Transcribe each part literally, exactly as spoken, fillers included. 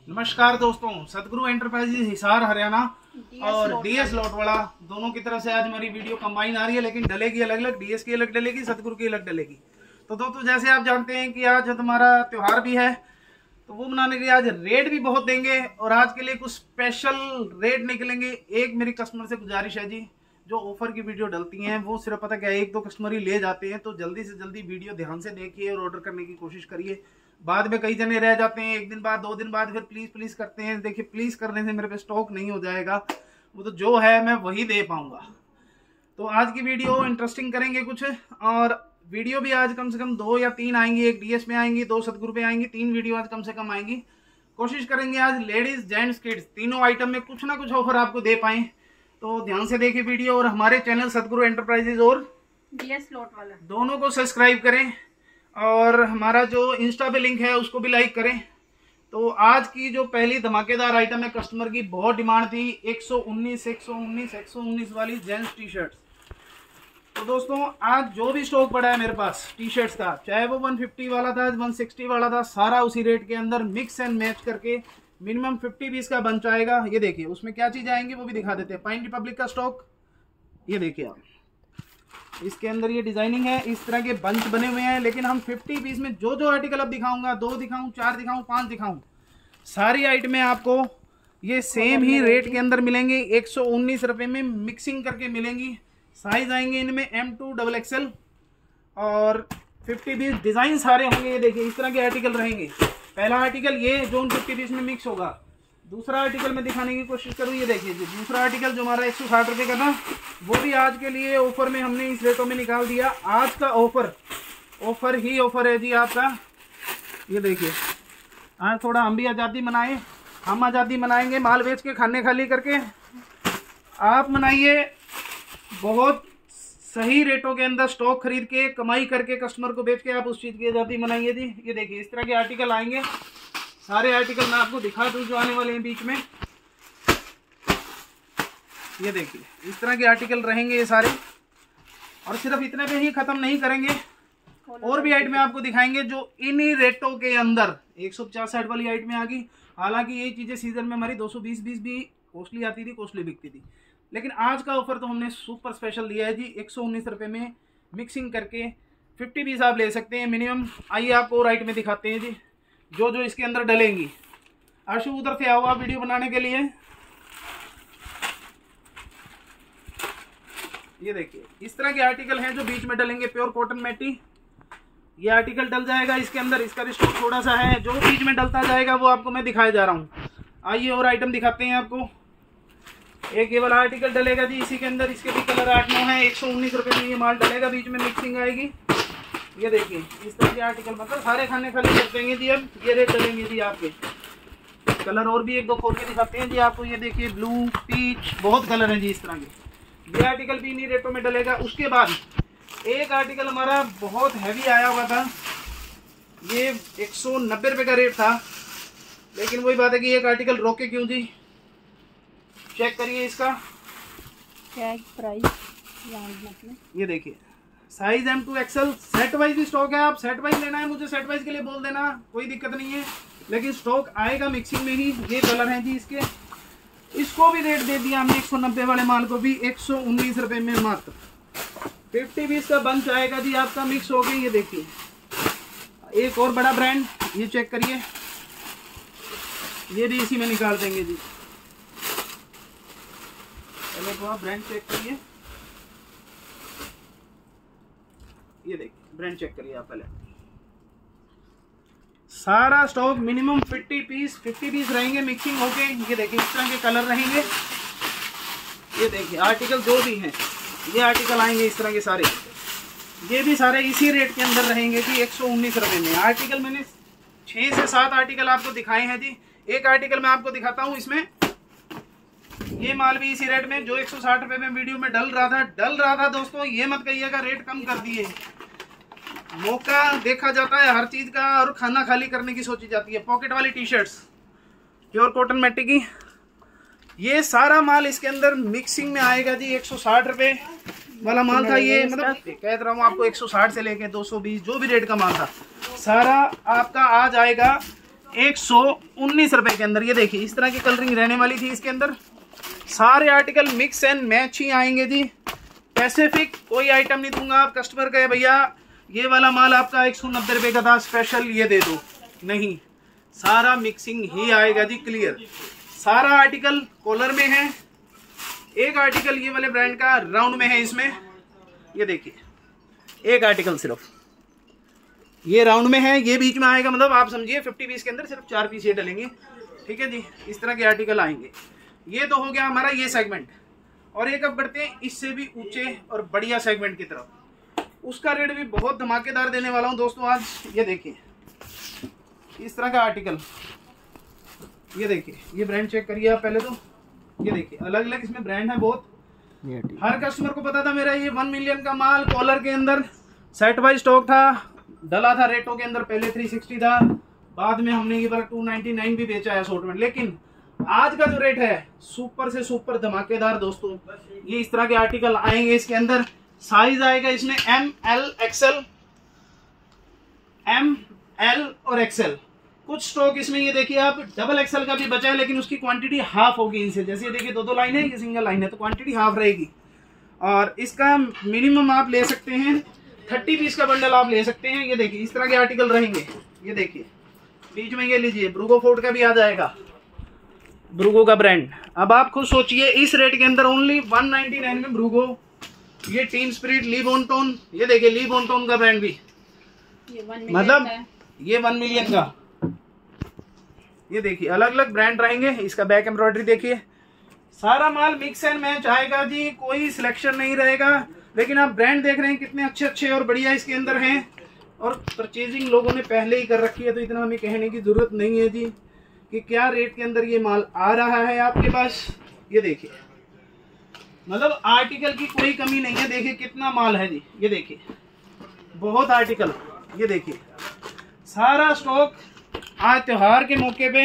नमस्कार दोस्तों, सतगुरु एंटरप्राइजेज हिसार हरियाणा और डीएस लॉट वाला दोनों की तरफ से आज हमारी वीडियो कंबाइन आ रही है, लेकिन डलेगी अलग अलग। डीएस की अलग डलेगी, सतगुरु की अलग डलेगी। तो दोस्तों जैसे आप जानते हैं कि आज हमारा त्योहार भी है, तो वो मनाने के लिए आज रेट भी बहुत देंगे और आज के लिए कुछ स्पेशल रेट निकलेंगे। एक मेरी कस्टमर से गुजारिश है जी, जो ऑफर की वीडियो डलती हैं वो सिर्फ पता क्या है, एक दो कस्टमर ही ले जाते हैं, तो जल्दी से जल्दी वीडियो ध्यान से देखिए और ऑर्डर करने की कोशिश करिए। बाद में कई जने रह जाते हैं, एक दिन बाद दो दिन बाद फिर प्लीज प्लीज करते हैं। देखिए प्लीज करने से मेरे पे स्टॉक नहीं हो जाएगा, वो तो जो है मैं वही दे पाऊंगा। तो आज की वीडियो इंटरेस्टिंग करेंगे कुछ, और वीडियो भी आज कम से कम दो या तीन आएंगी। एक डीएस में आएंगी, दो सतगुरु पे आएंगी, तीन वीडियो आज कम से कम आएंगी। कोशिश करेंगे आज लेडीज जेंट्स किड्स तीनों आइटम में कुछ ना कुछ ऑफर आपको दे पाएं। तो ध्यान से देखिए वीडियो, और हमारे चैनल सतगुरु एंटरप्राइजेज और डीएस लॉट वाला दोनों को सब्सक्राइब करें, और हमारा जो इंस्टा पे लिंक है उसको भी लाइक करें। तो आज की जो पहली धमाकेदार आइटम है, कस्टमर की बहुत डिमांड थी, एक सौ उन्नीस एक सौ उन्नीस एक सौ उन्नीस वाली जेंट्स टी शर्ट। तो दोस्तों आज जो भी स्टॉक पड़ा है मेरे पास टी शर्ट्स का, चाहे वो एक सौ पचास वाला था, एक सौ साठ वाला था, सारा उसी रेट के अंदर मिक्स एंड मैच करके मिनिमम पचास पीस का बंच आएगा। ये देखिए उसमें क्या चीज आएंगी वो भी दिखा देते हैं। पाइन रिपब्लिक का स्टॉक, ये देखिए आप, इसके अंदर ये डिजाइनिंग है, इस तरह के बंच बने हुए हैं। लेकिन हम पचास पीस में जो जो आर्टिकल अब दिखाऊंगा, दो दिखाऊं, चार दिखाऊं, पांच दिखाऊं, सारी आइटमें आपको ये सेम ही रेट के अंदर मिलेंगे। एक सौ उन्नीस रुपए में मिक्सिंग करके मिलेंगी। साइज आएंगे इनमें एम टू डबल एक्सएल, और पचास पीस डिजाइन सारे होंगे। ये देखिए इस तरह के आर्टिकल रहेंगे। पहला आर्टिकल ये जो पचास पीस में मिक्स होगा। दूसरा आर्टिकल में दिखाने की कोशिश करूँ, ये देखिए जी, दूसरा आर्टिकल जो हमारा एक सौ साठ रुपये का था, वो भी आज के लिए ऑफर में हमने इस रेटों में निकाल दिया। आज का ऑफर ऑफर ही ऑफर है जी आपका। ये देखिए आज थोड़ा हम भी आज़ादी मनाएं, हम आज़ादी मनाएंगे, माल बेच के खाने खाली करके। आप मनाइए बहुत सही रेटों के अंदर स्टॉक खरीद के, कमाई करके, कस्टमर को बेच के आप उस चीज़ की आज़ादी मनाइए जी। ये देखिए इस तरह के आर्टिकल आएंगे। सारे आर्टिकल मैं आपको दिखा दूं जो आने वाले हैं बीच में। ये देखिए इस तरह के आर्टिकल रहेंगे ये सारे, और सिर्फ इतने पे ही खत्म नहीं करेंगे, और भी आइटमें आपको दिखाएंगे जो इन्हीं रेटों के अंदर एक सौ पचास साठ वाली आइटमें आ गई। हालांकि ये चीजें सीजन में हमारी दो सौ बीस बीस भी कॉस्टली आती थी, कॉस्टली बिकती थी, लेकिन आज का ऑफर तो हमने सुपर स्पेशल दिया है जी। एक सौ उन्नीस रुपए में मिक्सिंग करके पचास पीस आप ले सकते हैं मिनिमम। आइए आपको और आइटमें दिखाते हैं जी जो जो इसके अंदर डलेंगी। आशु उधर से आओ आप वीडियो बनाने के लिए। ये देखिए इस तरह के आर्टिकल हैं जो बीच में डलेंगे। प्योर कॉटन मैटी ये आर्टिकल डल जाएगा इसके अंदर। इसका भी स्टॉक थोड़ा सा है, जो बीच में डलता जाएगा वो आपको मैं दिखाया जा रहा हूँ। आइए और आइटम दिखाते हैं आपको। एक ये वाला आर्टिकल डलेगा जी इसी के अंदर। इसके भी कलर आठ नौ है। एक सौ उन्नीस रुपये में ये माल डलेगा, बीच में मिक्सिंग आएगी। ये देखिए इस तरह के आर्टिकल, मतलब सारे खाने खाली कर देंगे जी। अब ये रेट चलेंगे जी आपके। कलर और भी एक दो खोल के दिखाते हैं जी आपको। ये देखिए ब्लू, पीच, बहुत कलर हैं जी इस तरह के। ये आर्टिकल भी इन्हीं रेटों में डलेगा। उसके बाद एक आर्टिकल हमारा बहुत हैवी आया हुआ था, ये एक सौ नब्बे रुपये का रेट था, लेकिन वही बात है कि एक आर्टिकल रोके क्यों जी। चेक करिए इसका प्राइस। ये देखिए size M to XL, set wise भी स्टॉक है। आप सेट वाइज लेना है मुझे सेट वाइज के लिए बोल देना, कोई दिक्कत नहीं है, लेकिन स्टॉक आएगा मिक्सिंग में ही। ये कलर हैं जी इसके। इसको भी रेट दे दिया हमने, एक सौ नब्बे वाले माल को भी एक सौ उन्नीस रुपये में मात्र। पचास पीस का बंच आएगा जी आपका, मिक्स हो गई। ये देखिए एक और बड़ा ब्रांड, ये चेक करिए, ये भी इसी में निकाल देंगे जी। पहले तो आप ब्रांड चेक करिए। ये देखिए ब्रांड चेक करिए आप पहले। सारा स्टॉक मिनिमम पचास पीस पचास पीस रहेंगे मिक्सिंग होके। ये देखिए इस तरह के कलर रहेंगे। ये देखिए आर्टिकल जो भी हैं ये आर्टिकल आएंगे इस तरह के सारे। ये भी सारे इसी रेट के अंदर रहेंगे जी, एक सौ उन्नीस रुपये में। आर्टिकल मैंने छः से सात आर्टिकल आपको दिखाए हैं जी। एक आर्टिकल मैं आपको दिखाता हूँ इसमें। ये माल भी इसी रेट में जो एक सौ साठ रुपये में वीडियो में डल रहा था डल रहा था दोस्तों, ये मत कहिएगा रेट कम कर दिए। मौका देखा जाता है हर चीज का, और खाना खाली करने की सोची जाती है। पॉकेट वाली टी शर्ट्स प्योर कॉटन मैटी की, ये सारा माल इसके अंदर मिक्सिंग में आएगा जी। एक सौ साठ रुपये वाला माल था ये, मतलब कह रहा हूँ आपको एक सौ साठ से लेके दो सौ बीस जो भी रेट का माल था सारा आपका आ जाएगा एक सौ उन्नीस रुपए के अंदर। ये देखिए इस तरह की कलरिंग रहने वाली थी इसके अंदर। सारे आर्टिकल मिक्स एंड मैच ही आएंगे जी। पैसिफिक कोई आइटम नहीं दूंगा। आप कस्टमर कहे भैया ये वाला माल आपका एक सौ नब्बे रुपये का था स्पेशल, ये दे दो, नहीं, सारा मिक्सिंग ही आएगा जी। क्लियर। सारा आर्टिकल कॉलर में है। एक आर्टिकल ये वाले ब्रांड का राउंड में है इसमें। ये देखिए एक आर्टिकल सिर्फ ये राउंड में है, ये बीच में आएगा। मतलब आप समझिए फिफ्टी पीस के अंदर सिर्फ चार पीस ये डलेंगे। ठीक है जी, इस तरह के आर्टिकल आएंगे। ये तो हो गया हमारा ये सेगमेंट। और एक अब बढ़ते हैं इससे भी ऊंचे और बढ़िया सेगमेंट की तरफ। उसका रेट भी बहुत धमाकेदार देने वाला हूं दोस्तों आज। ये देखिए इस तरह का आर्टिकल। ये देखिए ये ब्रांड चेक करिए आप पहले तो। ये देखिए अलग अलग इसमें ब्रांड है बहुत। हर कस्टमर को पता था मेरा ये वन मिलियन का माल कॉलर के अंदर सेट वाइज स्टॉक था, डला था रेटों के अंदर। पहले थ्री सिक्सटी था, बाद में हमने ये वाला टू नाइन्टी नाइन भी बेचा है असॉर्टमेंट। लेकिन आज का जो रेट है सुपर से सुपर धमाकेदार दोस्तों। ये इस तरह के आर्टिकल आएंगे इसके अंदर। साइज आएगा इसमें M L XL, M L और एक्सएल। कुछ स्टॉक इसमें ये देखिए आप डबल एक्सएल का भी बचा है, लेकिन उसकी क्वांटिटी हाफ होगी इनसे। जैसे ये देखिए दो दो लाइन है, ये सिंगल लाइन है, तो क्वांटिटी हाफ रहेगी। और इसका मिनिमम आप ले सकते हैं थर्टी पीस का बंडल आप ले सकते हैं। ये देखिए इस तरह के आर्टिकल रहेंगे। ये देखिए बीच में ये लीजिए ब्रूगो फोर्ड का भी आ जाएगा, ब्रूगो का ब्रांड। अब आप खुद सोचिए इस रेट के अंदर ओनली वन नाइन्टी नाइन में ब्रूगो। ये टीम स्पिरिट, ली बोनटोन, ये देखिए ली बोनटोन का ब्रांड भी, मतलब ये वन मिलियन का। ये देखिए अलग अलग ब्रांड रहेंगे। इसका बैक एम्ब्रॉयडरी देखिए। सारा माल मिक्स एंड मैच आएगा जी, कोई सिलेक्शन नहीं रहेगा। लेकिन आप ब्रांड देख रहे हैं कितने अच्छे अच्छे और बढ़िया इसके अंदर हैं। और परचेजिंग लोगों ने पहले ही कर रखी है, तो इतना हमें कहने की जरूरत नहीं है जी कि क्या रेट के अंदर ये माल आ रहा है आपके पास। ये देखिए मतलब आर्टिकल की कोई कमी नहीं है। देखिए कितना माल है जी। ये देखिए बहुत आर्टिकल। ये देखिए सारा स्टॉक आज त्योहार के मौके पे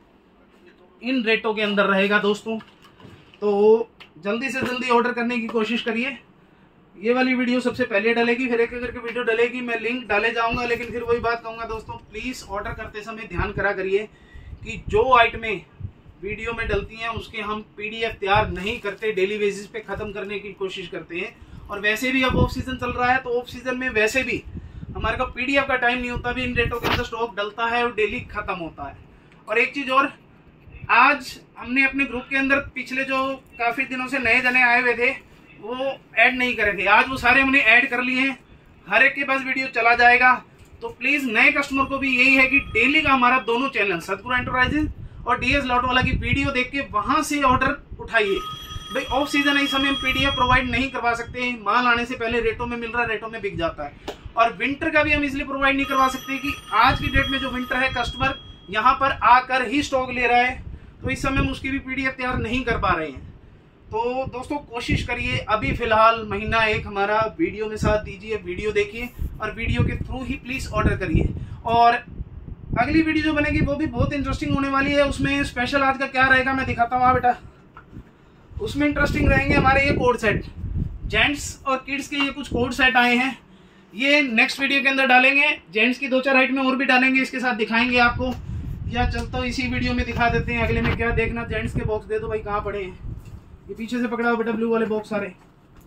इन रेटों के अंदर रहेगा दोस्तों। तो जल्दी से जल्दी ऑर्डर करने की कोशिश करिए। ये वाली वीडियो सबसे पहले डलेगी, फिर एक एक करके वीडियो डलेगी, मैं लिंक डाले जाऊंगा। लेकिन फिर वही बात कहूंगा दोस्तों, प्लीज ऑर्डर करते समय ध्यान करा करिए कि जो आइटमें वीडियो में डलती हैं उसके हम पीडीएफ तैयार नहीं करते, डेली बेसिस पे खत्म करने की कोशिश करते हैं। और वैसे भी अब ऑफ सीजन चल रहा है, तो ऑफ सीजन में वैसे भी हमारे को पीडीएफ का टाइम नहीं होता, भी इन रेटों के अंदर स्टॉक डलता है और डेली खत्म होता है। और एक चीज और, आज हमने अपने ग्रुप के अंदर पिछले जो काफी दिनों से नए जने आए हुए थे वो ऐड नहीं करे थे, आज वो सारे हमने ऐड कर लिए हैं। हर एक के पास वीडियो चला जाएगा। तो प्लीज नए कस्टमर को भी यही है कि डेली का हमारा दोनों चैनल सतगुरु एंटरप्राइजेज और डीएस लॉट वाला की वीडियो देख के वहां से ऑर्डर उठाइए। भाई ऑफ सीजन है, इस समय हम पीडीएफ प्रोवाइड नहीं करवा सकते, माल आने से पहले रेटों में मिल रहा है, रेटों में बिक जाता है। और विंटर का भी हम इसलिए प्रोवाइड नहीं करवा सकते कि आज की डेट में जो विंटर है कस्टमर यहाँ पर आकर ही स्टॉक ले रहा है, तो इस समय हम उसकी भी पीडीएफ तैयार नहीं कर पा रहे हैं। तो दोस्तों कोशिश करिए, अभी फिलहाल महीना एक हमारा वीडियो में साथ दीजिए, वीडियो देखिए और वीडियो के थ्रू ही प्लीज ऑर्डर करिए। और अगली वीडियो जो बनेगी वो भी बहुत इंटरेस्टिंग होने वाली है। उसमें स्पेशल आज का क्या रहेगा मैं दिखाता हूँ। हाँ बेटा, उसमें इंटरेस्टिंग रहेंगे हमारे ये कोड सेट, जेंट्स और किड्स के ये कुछ कोड सेट आए हैं, ये नेक्स्ट वीडियो के अंदर डालेंगे। जेंट्स की दो चार आइटमें और भी डालेंगे, इसके साथ दिखाएंगे आपको। या चलता हूँ इसी वीडियो में दिखा देते हैं। अगले में क्या देखना, जेंट्स के बॉक्स दे दो भाई, कहाँ पड़े हैं ये, पीछे से पकड़ा हुआ बेटा ब्लू वाले बॉक्स सारे।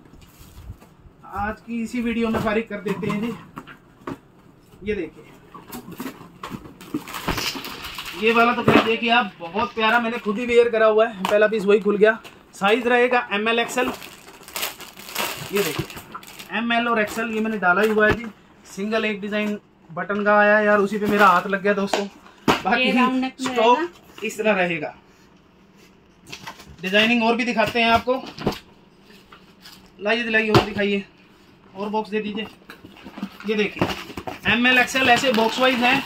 आज की इसी वीडियो में फारिग कर देते हैं जी। ये देखिए ये वाला तो फिर देखिए आप, बहुत प्यारा, मैंने खुद ही वेयर करा हुआ है। पहला पीस वही खुल गया। साइज रहेगा एम एल एक्सएल। ये देखिए एम एल और एक्सएल ये मैंने डाला ही हुआ है जी। सिंगल एक डिजाइन बटन का आया यार, उसी पे मेरा हाथ लग गया दोस्तों। बाकी स्टॉक इस तरह रहेगा। डिजाइनिंग और भी दिखाते हैं आपको। लाइए दिलाइए और दिखाइए, और बॉक्स दे दीजिए। ये देखिए एम एल एक्सएल ऐसे बॉक्स वाइज हैं।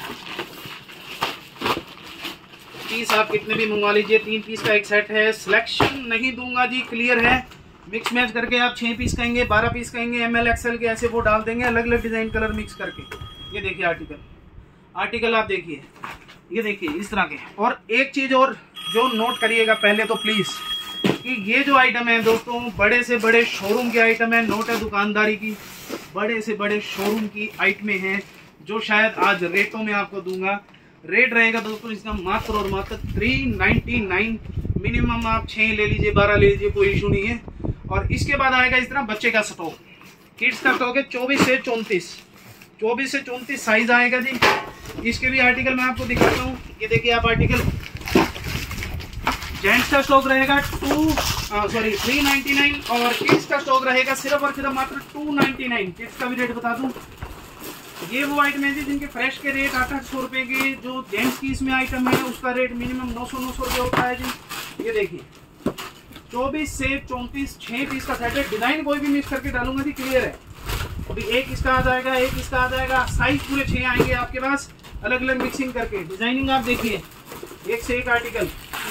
पीस आप कितने भी मंगवा लीजिए, तीन पीस का एक सेट है। सिलेक्शन नहीं दूंगा जी, क्लियर है। मिक्स मैच करके आप छह पीस कहेंगे, बारह पीस कहेंगे, एम एल एक्सएल के ऐसे वो डाल देंगे, अलग अलग डिजाइन कलर मिक्स करके। ये देखिए आर्टिकल आर्टिकल आप देखिए, ये देखिए इस तरह के। और एक चीज और जो नोट करिएगा पहले तो प्लीज, कि ये जो आइटम है दोस्तों बड़े से बड़े शोरूम के आइटम है, नोट है दुकानदारी की, बड़े से बड़े शोरूम की आइटमें हैं जो शायद आज रेटों में आपको दूंगा। रेट रहेगा दोस्तों इसका मात्र और मात्र थ्री नाइन्टी नाइन। मिनिमम आप छः ले लीजिए, बारह ले लीजिए, कोई इशू नहीं है। और इसके बाद आएगा इस तरह बच्चे का स्टॉक, किड्स का स्टॉक है चौबीस से चौंतीस, चौबीस से चौंतीस साइज आएगा जी। इसके भी आर्टिकल मैं आपको दिखाता हूँ। ये देखिए आप आर्टिकल, जेंट्स का स्टॉक रहेगा two sorry three ninety nine और किड्स का स्टॉक रहेगा सिर्फ और सिर्फ मात्र टू नाइन्टी नाइन। किड्स का भी रेट बता दूं, ये वो आइटम है जी जिनके फ्रेश के रेट आठ आठ सौ रुपये के, जो जेंट्स की इसमें आइटम है उसका रेट मिनिमम नौ सौ नौ सौ रुपये होता है जी। ये देखिए चौबीस से चौंतीस छः पीस का सेट है। डिज़ाइन कोई भी मिक्स करके डालूंगा जी, क्लियर है। अभी एक इसका आ जाएगा, एक इसका आ जाएगा, साइज पूरे छः आएंगे आपके पास अलग अलग मिक्सिंग करके। डिजाइनिंग आप देखिए एक से एक आर्टिकल।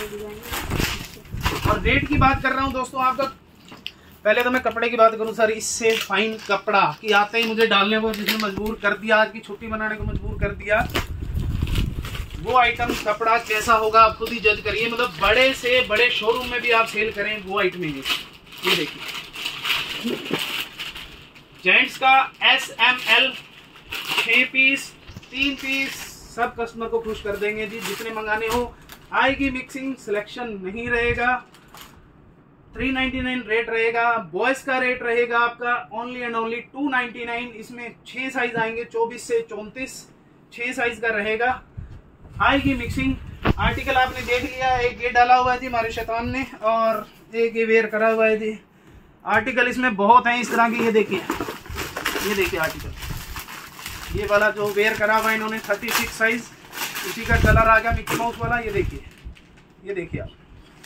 और रेट की बात कर रहा हूँ दोस्तों आपका, पहले तो मैं कपड़े की बात करूँ सर, इससे फाइन कपड़ा कि आते ही मुझे डालने को जिसने मजबूर कर दिया, आज की छुट्टी बनाने को मजबूर कर दिया, वो आइटम कपड़ा कैसा होगा आप खुद ही जज करिए। मतलब बड़े से बड़े शोरूम में भी आप सेल करें वो आइटम है। ये देखिए जेंट्स का एस एम एल छः पीस तीन पीस सब कस्टमर को खुश कर देंगे जी, जितने मंगाने हो। आएगी मिक्सिंग, सिलेक्शन नहीं रहेगा। थ्री नाइन्टी नाइन रेट रहेगा। बॉयज का रेट रहेगा आपका only and only two ninety nine. इसमें छः साइज आएंगे चौबीस से चौंतीस, छः साइज का रहेगा। आएगी मिक्सिंग। आर्टिकल आपने देख लिया, एक ये डाला हुआ है जी हमारे शैतान ने और एक ये वेयर करा हुआ है जी। आर्टिकल इसमें बहुत हैं इस तरह की। ये देखिए, ये देखिए आर्टिकल, ये वाला जो वेयर करा हुआ है इन्होंने थर्टी सिक्स साइज, इसी का कलर आ गया मिक्की माउस वाला। ये देखिए, ये देखिए आप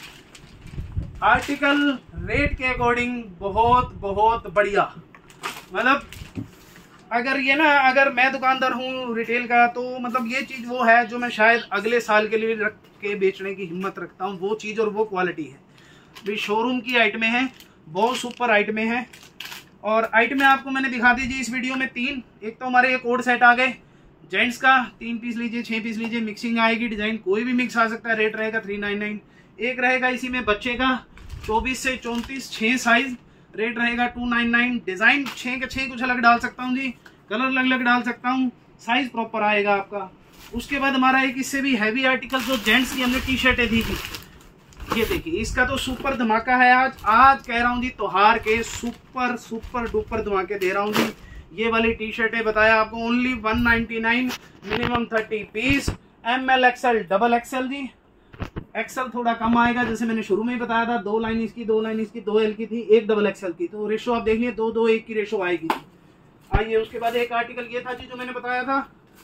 आर्टिकल रेट के अकॉर्डिंग बहुत बहुत बढ़िया। मतलब अगर ये ना, अगर मैं दुकानदार हूँ रिटेल का, तो मतलब ये चीज़ वो है जो मैं शायद अगले साल के लिए रख के बेचने की हिम्मत रखता हूँ, वो चीज़ और वो क्वालिटी है। भी शोरूम की आइटमें हैं, बहुत सुपर आइटमें हैं। और आइटमें आपको मैंने दिखा दीजिए इस वीडियो में तीन। एक तो हमारे ये कोड सेट आ गए जेंट्स का, तीन पीस लीजिए, छः पीस लीजिए, मिक्सिंग आएगी, डिज़ाइन कोई भी मिक्स आ सकता है, रेट रहेगा थ्री नाइन नाइन। एक रहेगा इसी में बच्चे का चौबीस से चौंतीस छः साइज, रेट रहेगा टू नाइन नाइन। डिज़ाइन छः के छः कुछ अलग डाल सकता हूँ जी, कलर अलग अलग डाल सकता हूँ, साइज प्रॉपर आएगा आपका। उसके बाद हमारा एक इससे भी हैवी आर्टिकल जो जेंट्स की हमने टी शर्टें दी थी, ये देखिए इसका तो सुपर धमाका है। आज आज कह रहा हूँ जी, त्योहार के सुपर सुपर डुपर धमाके दे रहा हूँ जी। ये वाली टी शर्टें बताया आपको only one ninety nine, minimum thirty piece, M L XL double XL जी। एक्सएल थोड़ा कम आएगा, जैसे मैंने शुरू में ही बताया था, दो लाइन इसकी, दो लाइन इसकी, दो एल की थी, एक डबल एक्सएल की, तो रेशो आप देख लीजिए दो दो एक की रेशो आएगी। आइए उसके बाद एक आर्टिकल ये था जी जो मैंने बताया था,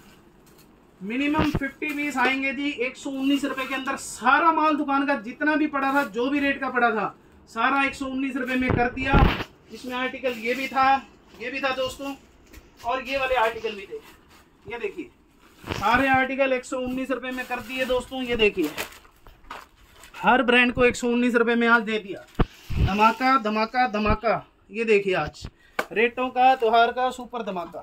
मिनिमम फिफ्टी पीस आएंगे जी, एक सौ उन्नीस रुपए के अंदर। सारा माल दुकान का जितना भी पड़ा था, जो भी रेट का पड़ा था, सारा एक सौ उन्नीस रुपए में कर दिया। इसमें आर्टिकल ये भी था, ये भी था दोस्तों, और ये वाले आर्टिकल भी थे। ये देखिए सारे आर्टिकल एक सौ उन्नीस रुपए में कर दिए दोस्तों। ये देखिए हर ब्रांड को एक सौ उन्नीस रुपए में आज दे दिया। धमाका धमाका धमाका। ये देखिए आज रेटों का, त्योहार का सुपर धमाका।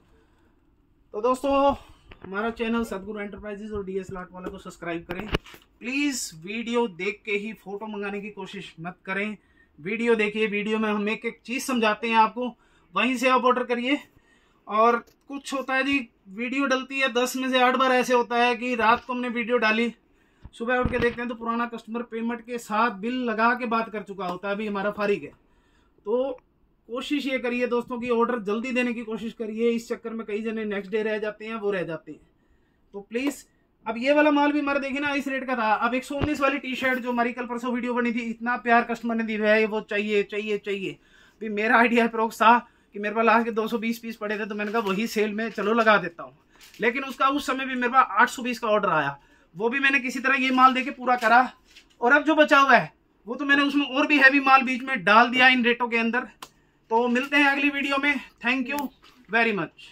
तो दोस्तों हमारा चैनल सदगुरु एंटरप्राइजेज और डीएस लाट वाले को सब्सक्राइब करें प्लीज़। वीडियो देख के ही फोटो मंगाने की कोशिश मत करें। वीडियो देखिए, वीडियो में हम एक एक चीज़ समझाते हैं आपको, वहीं से आप ऑर्डर करिए। और कुछ होता है जी, वीडियो डलती है दस में से आठ बार ऐसे होता है कि रात को हमने वीडियो डाली, सुबह उठ के देखते हैं तो पुराना कस्टमर पेमेंट के साथ बिल लगा के बात कर चुका होता है, अभी हमारा फारिग है। तो कोशिश ये करिए दोस्तों की ऑर्डर जल्दी देने की कोशिश करिए। इस चक्कर में कई जने नेक्स्ट डे रह जाते हैं, वो रह जाते हैं। तो प्लीज़, अब ये वाला माल भी हमारा देखिए ना इस रेट का था। अब एक सौ उन्नीस वाली टी शर्ट जो हमारी कल परसों वीडियो बनी थी, इतना प्यार कस्टमर ने दिया है, वो चाहिए चाहिए चाहिए। भी मेरा आइडिया अप्रोक्स था कि मेरे पास लास्ट के दो सौ बीस पीस पड़े थे, तो मैंने कहा वही सेल में चलो लगा देता हूँ। लेकिन उसका उस समय भी मेरे पास आठ सौ बीस का ऑर्डर आया, वो भी मैंने किसी तरह ये माल देके पूरा करा। और अब जो बचा हुआ है वो तो मैंने उसमें और भी हैवी माल बीच में डाल दिया इन रेटों के अंदर। तो मिलते हैं अगली वीडियो में। Thank you very much.